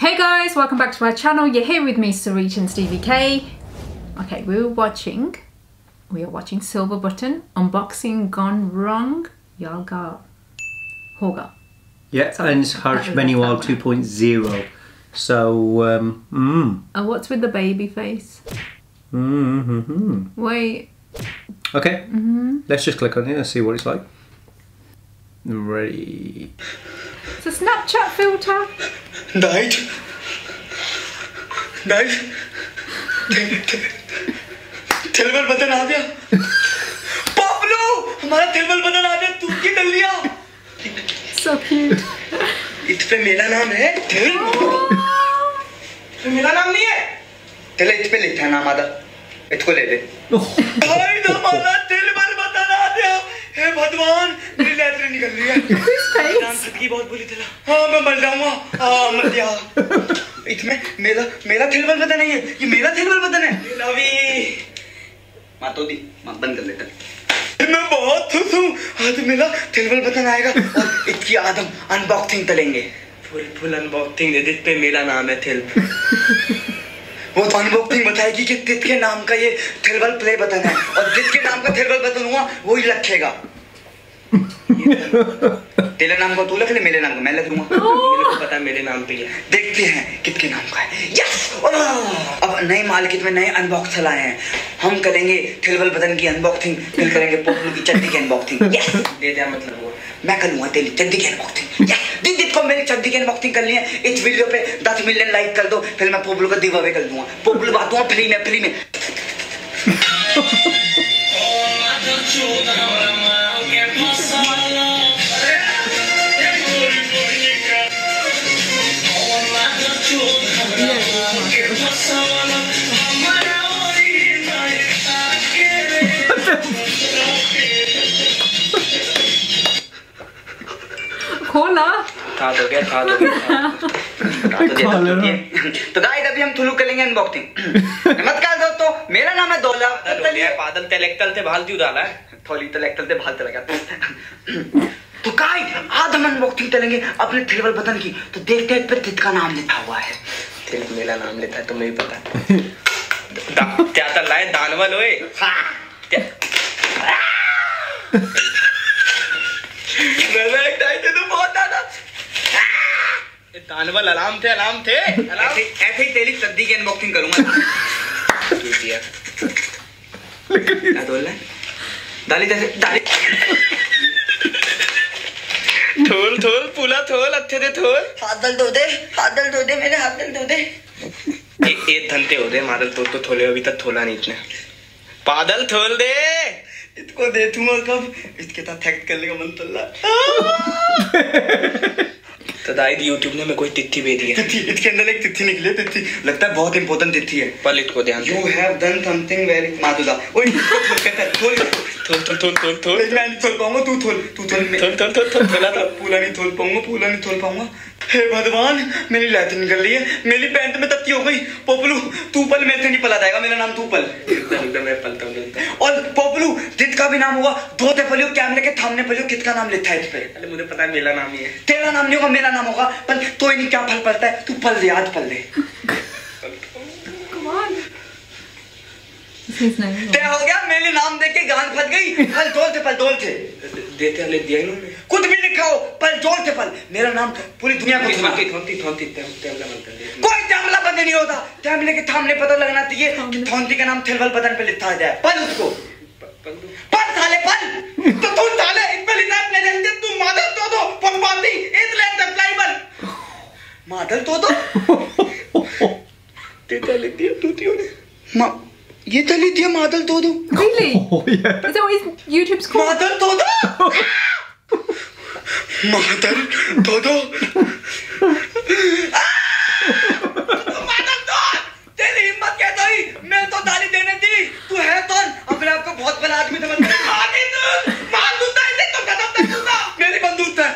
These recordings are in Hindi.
Hey guys, welcome back to our channel. You're here with me, Sarich and Stevie K. Okay, we are watching Silver Button unboxing gone wrong. Yaga Hoga. Yeah, and it's Harsh Beniwal 2.0. So, what's with the baby face? Wait. Okay, let's just click on it and see what it's like. Ready. It's a Snapchat filter. Died. थिलबल बटन आ गया। पॉपलो, हमारा थिलबल बटन आ गया। तू क्या कर लिया? So cute. इस पे मेरा नाम है थिल। मेरा नाम नहीं है। थिल इस पे लिखा है नाम आधा। इसको ले ले। भाई हमारा थिलबल बटन आ गया। हे भगवान, मेरी लैट्रिन निकल रही है। जान सदकी बहुत बुरी थिला। हाँ मैं मर जाऊँगा। हाँ मर गया। इसमें मेरा थिलबल बटन नहीं है। ये मेरा थिलबल बटन है। लवी। माँ तो दी, माँ बंद कर लेता। मैं बहुत खुश हूँ। आज मेरा थिलबल बटन आएगा और इसकी आदम अनबॉक्सिंग करेंगे। फुल अनबॉक्सिंग दे, जिस पे मेरा नाम है थिल। वो तो अनबॉक्सिंग बताएगी कि किसके नाम का ये थिलबल प्ले बटन है और जिसके नाम का थिलबल बटन हुआ वो ही रखेगा। तेरे नाम का तू रख ले, मेरे नाम का मैं रख लूंगा। मेरे को पता है मेरे नाम पे है। देखते हैं किसके नाम का है। यस! अब नए मार्केट में नए अनबॉक्सर आए हैं। हम करेंगे थिलबल बटन की अनबॉक्सिंग, फिर करेंगे पोपलू की चड्डी की अनबॉक्सिंग। यस! दे दे मतलब वो मैं करूंगा तेरी चड्डी की अनबॉक्सिंग। यस! जिसको मेरी चड्डी की अनबॉक्सिंग करनी है इस वीडियो पे 10 मिलियन लाइक कर दो, फिर मैं पोपलू का गिव-अवे कर दूंगा। पोपलू बात दूंगा फ्री में। खोला था तो क्या तो गाइस अभी हम थुलू करेंगे अनबॉक्सिंग। नमस्कार दोस्तों, मेरा नाम है दौला। बादल तेलेक्तल से भाल क्यों डाला है? थोड़ी तेलेक्तल से भाल चला गया। तो गाइस आज हम अनबॉक्सिंग करेंगे अपने थिलबल बटन की। तो देखते हैं इस पे किसका नाम लिखा हुआ है। थिल मेरा नाम लिखा है, तुम्हें भी पता है। क्या चल रहा है दानवल ओए? दानवल अलार्म थे ऐसे ही तेरी सद्दी की अनबॉक्सिंग करूंगा। क्या बोल रहा है? दाली थोल पूला थोल अच्छे से थोल। हाथ दल धो दे मेरे हाथ दल धो दे। एक धंते हो दे मादल तो थोले अभी तक थोला नहीं इतने। पादल थोल दे इसको दे दूंगा कब इसके साथ थैक्ट करने का मन चल रहा। तो दाइद यूट्यूब ने मेरे को तिथि भेज दिया। तिथि इसके अंदर एक तिथि निकली है। तिथि लगता है बहुत इंपॉर्टेंट तिथि है। पर इसको ध्यान you have done something very मादुदा। ओए थोल मैं नहीं थोल पाऊंगा। तू थोल पहला था। पूला नहीं थोल पाऊंगा। हे भगवान, मेरी लैट्रिन निकल रही है। मेरी पैंट में तत्ती हो गई। पोपलू तू पल मेरे से नहीं पला जाएगा। मेरा नाम तू पल। मैं पलता हूँ। और पोपलू जिसका भी नाम होगा धोते पलियो कैमरे के सामने पलियो किसका नाम लिखा है इस पे? अरे मुझे पता है मेरा नाम ही है। तेरा नाम नहीं होगा, मेरा नाम होगा। पर तो नहीं क्या फल पड़ता है? तू पल दे, आज पल दे। क्या हो गया? मेरे नाम देख के गांड फट गई। पल जोल थे देते ले दिया इन्होंने। कुछ भी लिखा हो पल जोल थे पल। मेरा नाम पूरी दुनिया को थोंती कोई टामला बंद नहीं होता। टामले के सामने पता लगना चाहिए कि थोंती का नाम थिलबल बटन पे लिखा जाए। पल उसको पल साले पल तो तू साले इन पे लिखा है लेजेंड। तू मादल तो पनपाती इसलिए अप्लाइबल मादल तो तेता लिख दिया तूतियों ने। ये चली थी मादल तो Really? Oh, yeah. Is that what YouTube's called? मादल तो तेरी हिम्मत कैसे हुई? मैं तो गाली देने दी। तू है कौन? अपने आप को बहुत बड़ा आदमी समझ मेरी बंदूक था।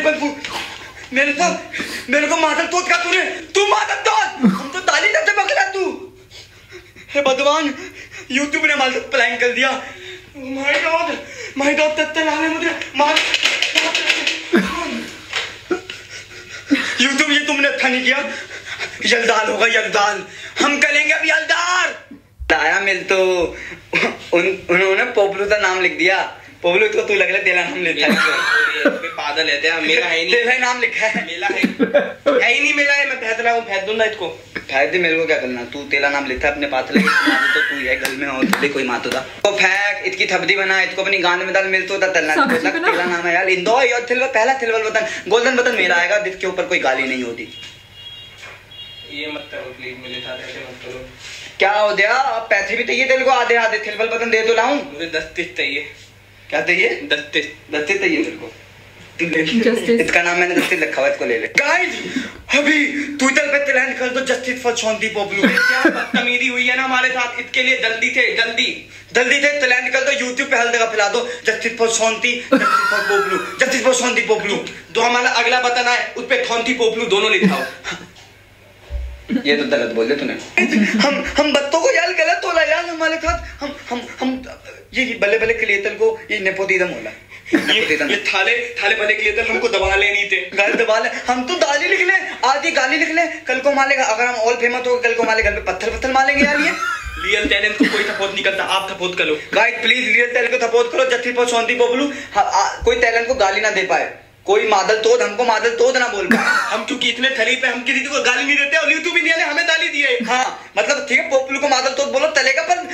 मेरे को मादल तोड़ का तूने। तू मादल तोड़। हम तो दाली से पकड़ा तू। हे भगवान, यूट्यूब ने हमारे प्लान कर दिया। माय गॉड तत्ते लाने मुझे मार। यूट्यूब ये तुमने अच्छा नहीं किया। यलदाल होगा यलदाल, हम करेंगे अब यलदार। आया मिल तो उन्होंने पोपलू का नाम लिख दिया। पोपलू तो तू लग रहा है तेरा नाम लेता है। पागल है क्या? मेरा है नहीं, तेरा नाम लिखा है। मेरा है ही नहीं, मेरा है। मैं फेंक रहा हूँ, फेंक दूंगा इसको। फेंक दे, मेरे को क्या करना? तू तेरा नाम लिखा है अपने पातले तो तू है गल में हो तो कोई मातो था तो फेंक। इसकी थपदी बना, इसको अपनी गांड में डाल, मिल तो तलना। तेरा नाम है यार इंदौर और थिलवल, पहला थिलवल बटन, गोल्डन बटन मेरा आएगा जिसके ऊपर कोई गाली नहीं होती। ये मत करो प्लीज, मेरे साथ ऐसे मत करो। क्या हो गया? पैसे भी चाहिए तेरे को? आधे आधे थिलवल बटन दे तो लाऊं? मुझे 10 टिस चाहिए। क्या चाहिए? 10 टिस चाहिए तेरे को? इसका नाम मैंने जस्टिस लिखा हुआ, इसको ले ले। गाइस अभी ट्विटर पे ट्रेंड कर दो जस्टिस फॉर शांति पोपलू। क्या बदतमीजी हुई है ना हमारे साथ, इसके लिए जल्दी थे ट्रेंड कर दो। यूट्यूब पे हर जगह फैला दो justice for Shanti, justice for पोपलू, जस्टिस फॉर शांति पोपलू। तो हमारा अगला बटन आए उस पे शांति पोपलू दोनों लिखाओ। ये तो गलत बोल दे तूने। हम बच्चों को यार गलत होला यार हमारे साथ। हम ये बल्ले बल्ले क्रिएटर को ये नेपोटिज्म होला। ये थाले भले क्रिएटर हमको दबा ले नहीं थे। गाली दबा ले, हम तो गाली लिख ले, आधी गाली लिख ले, कल को मारेगा। अगर हम ऑल फेमस हो कल को हमारे घर पे पत्थर मारेंगे यार। ये रियल टैलेंट को कोई सपोर्ट नहीं करता, आप सपोर्ट करो। गाइस प्लीज रियल टैलेंट को सपोर्ट करो। जस्टिस फॉर शांति पोपलू। कोई टैलेंट को गाली ना दे पाए, कोई मादल तोड़ हमको मादल तोड़ ना बोल पाए। हम क्योंकि इतने थली पे हम किसी को गाली नहीं देते और यूट्यूब इंडिया ने हमें गाली दी है। हाँ मतलब ठीक है, पोपलू को मादल तोड़ बोलो चलेगा, पर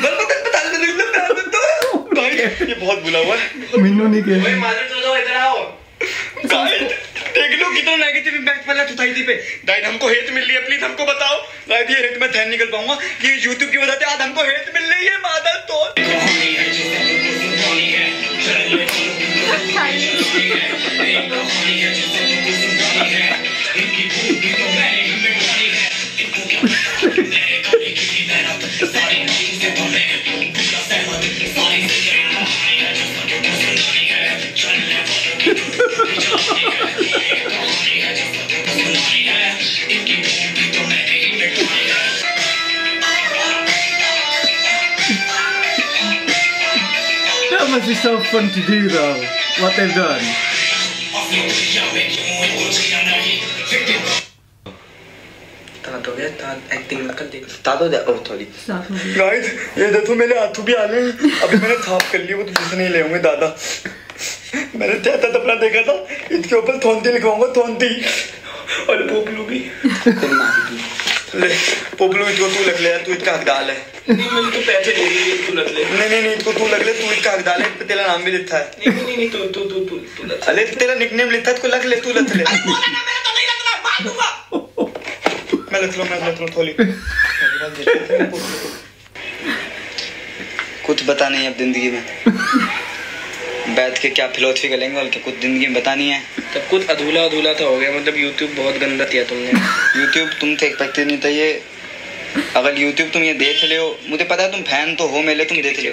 ये बहुत बुला हुआ है। मिन्नू नहीं के ओए मादल तो इधर आओ। देख लो कितना नेगेटिव इम्पैक्ट पड़ा सोसाइटी पे। गाइड हमको हेट मिल रही है, प्लीज हमको बताओ। गाइड ये हेट में ध्यान निकल पाऊंगा, ये यूट्यूब की वजह से आज हमको हेट मिल रही है। मादल तोड़ That must be so fun to do though, what they've done. हो गया एक्टिंग कर दे। स्टार्ट हो जाए। थोड़ी गाइस ये देखो मेरे हाथों भी आ रहे हैं। अभी मैंने थाप कर ली, वो तो जिसे नहीं ले होंगे दादा। मैंने त्याता तपना देखा था, इसके ऊपर थोंती लिखवाऊंगा, थोंती। और पोपलू भी ले पोपलू इसको तू लग ले यार, तू इसका हकदार है। नहीं मैंने तो पैसे दे दिए, तू लग ले। नहीं इसको तू लग ले, तू इसका हकदार है। पे तेरा नाम भी लिखा है। नहीं तू लग। अरे तेरा निकनेम लिखा है, इसको लग ले, तू लग ले। मैं लग लो थोड़ी। कुछ बता नहीं अब जिंदगी में बैठ के क्या फिलोसफी करेंगे, और कुछ जिंदगी में बतानी है। तब कुछ अधूरा तो हो गया। मतलब यूट्यूब बहुत गंदा किया तुमने। यूट्यूब तुम थे एक्सपेक्टेड नहीं था ये। अगर यूट्यूब तुम ये देख ले हो, मुझे पता है तुम फैन तो हो मेरे, तुम देख ले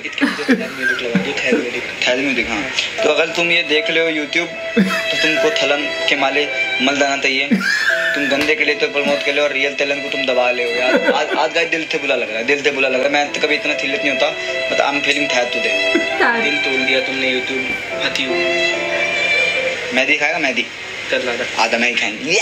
हो। तो अगर तुम ये देख ले हो यूट्यूब, तो तुमको थलन के माले मल जाना चाहिए। तुम गंदे के लिए तो प्रमोट कर ले और रियल टैलेंट को तुम दबा ले हो यार। आज गाइस दिल से बुरा लग रहा है, दिल से बुरा लग रहा है। मैं तो कभी इतना थिलत नहीं होता, but I am feeling that today. दिल तोड़ दिया तुमने यूट्यूब। हती हो मैदी खाएगा? मैदी कर ला आधा मैं ही खाएंगे।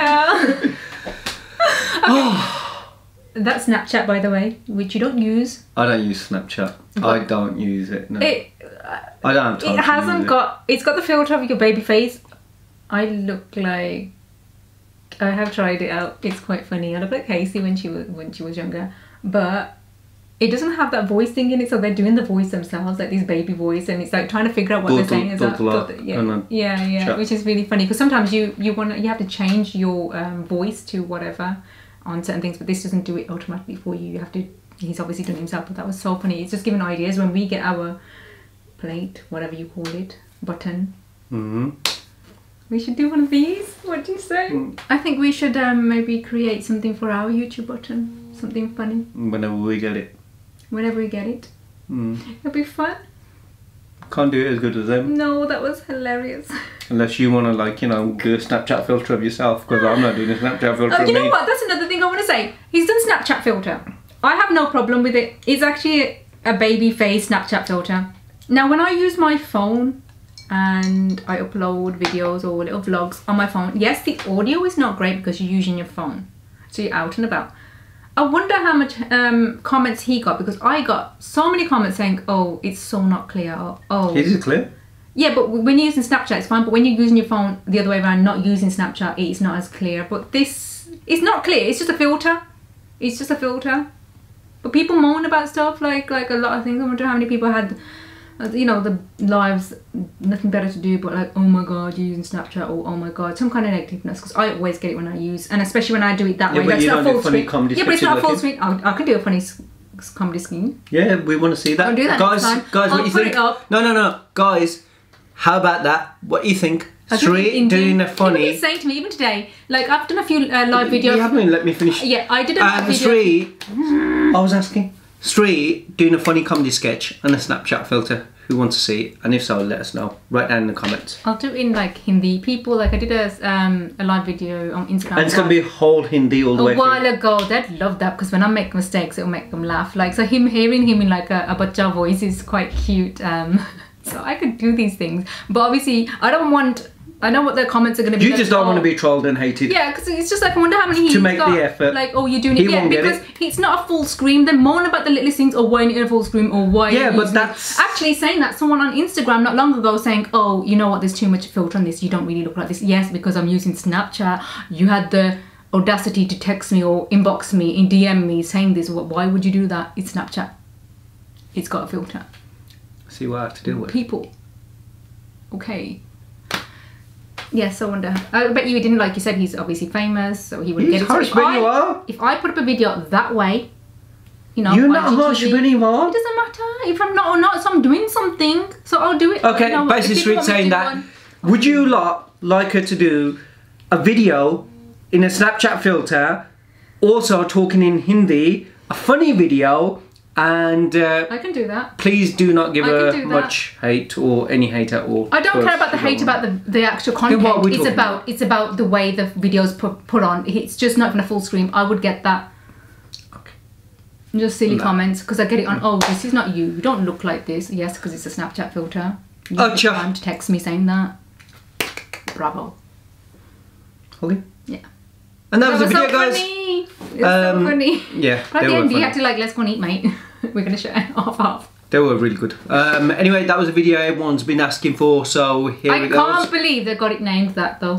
That's Snapchat, by the way, which you don't use. I don't use Snapchat. I don't use it. No. I don't have time It to hasn't use got. It's got the filter of your baby face. I look like. I have tried it out. It's quite funny. I look like Casey when she was younger, but it doesn't have that voice thing in it. So they're doing the voice themselves, like this baby voice, and it's like trying to figure out what they're saying. Yeah, which is really funny because sometimes you have to change your voice to whatever on certain things, but this doesn't do it automatically for you. You have to. He's obviously done it himself, but that was so funny. It's just giving ideas when we get our plate, whatever you call it, button. We should do one of these. What do you say? I think we should maybe create something for our YouTube button. Something funny. Whenever we get it. Whenever we get it. It'll be fun. Can't do it as good as them. No, that was hilarious. Unless you want to, like, you know, do a Snapchat filter of yourself, because I'm not doing a Snapchat filter of You me. know what? That's another thing I want to say. He's done Snapchat filter. I have no problem with it. It's actually a baby face Snapchat filter. Now, when I use my phone and I upload videos or little vlogs on my phone, yes, the audio is not great because you're using your phone. So you're out and about. I wonder how much comments he got, because I got so many comments saying, oh, it's so not clear. Or, oh, Is it clear? yeah, but when you're using Snapchat, it's fine. But when you're using your phone the other way around, not using Snapchat, it's not as clear. But this, it's not clear. It's just a filter. It's just a filter. But people moan about stuff like a lot of things. I wonder how many people had, you know, the lives, nothing better to do but like, oh my god, you're using Snapchat, or oh my god, some kind of negativeness, because I always get it when I use, and especially when I do it that way. But That's you not don't full do funny screen. comedy Yeah, but it's not a full sketches, screen. I can do a funny comedy scheme. Yeah, we want to see that. I'll do that Guys, next time. guys, I'll what do you put think? it up. No. Guys, how about that? What do you think? I think Street Indian- doing a People funny... keep saying to me, even today, like I've done a few live videos. You haven't even let me finish. Yeah, I did a live video. Street, I was asking. Street doing a funny comedy sketch and a Snapchat filter. Who wants to see it? And if so, let us know. Write down in the comments. I'll do it in like Hindi. People, like I did a live video on Instagram. And it's going to be whole Hindi all the way a while through. ago. They'd love that, because when I make mistakes, it'll make them laugh. Like, so hearing him in like a bacha voice is quite cute. So I could do these things, but obviously I don't want. I know what the comments are going to be. You like, just don't want to be trolled and hated. Yeah, because it's just like, I wonder how many he's make got. the effort. Like, oh, you're doing He it. Yeah, won't get because it. it's not a full screen. They moan about the littlest things, or why ain't it a full screen, or why. Yeah, you're but using that's- it. Actually saying that, someone on Instagram not long ago saying, oh, you know what, there's too much filter on this. You don't really look like this. Yes, because I'm using Snapchat. You had the audacity to text me or inbox me and DM me saying this. Why would you do that? It's Snapchat. It's got a filter. See what I have to deal with. People. Okay. Yes, I wonder. I bet you didn't, like you said, he's obviously famous, so he wouldn't He's get it. So Harsh Beniwal. if I put up a video that way, you know, You're on not Harsh IGTV, Beniwal. it doesn't matter if I'm not or not. So I'm doing something, so I'll do it. Okay, You know, basically if people Street want me saying to that. do one- Would you lot like her to do a video in a Snapchat filter, also talking in Hindi, a funny video, and I can do that. please do not give I can her do that. much hate or any hate at all. I don't because care about the you hate don't about the actual content. what are we It's talking about about? it's about the way the videos put on. It's just not even a full screen. I would get that. Okay. Just silly No. comments, because I get it on. Oh, this is not you. You don't look like this. Yes, because it's a Snapchat filter. You have the Acha. time to text me saying that. Bravo. Holly? Yeah. And that was the video, so guys. funny. It was so funny. Yeah, But at they the were end, you funny. have to like, let's go and eat, mate. We're gonna share half. They were really good. Anyway, that was a video everyone's been asking for, so here I it can't goes. believe they got it named that though.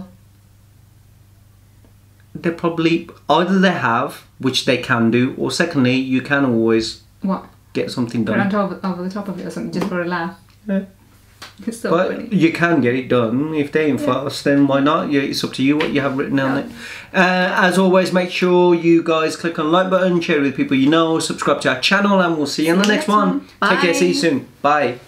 They probably, either they have, which they can do, or secondly, you can always What? get something Put it done. on over the top of it or something, just for a laugh. Yeah. It's so But funny. you can get it done. If they ain't fast, then why not? Yeah, it's up to you what you have written down there. As always, make sure you guys click on the like button, share it with people you know, subscribe to our channel, and we'll see you on the next one. Take care, see you soon. Bye.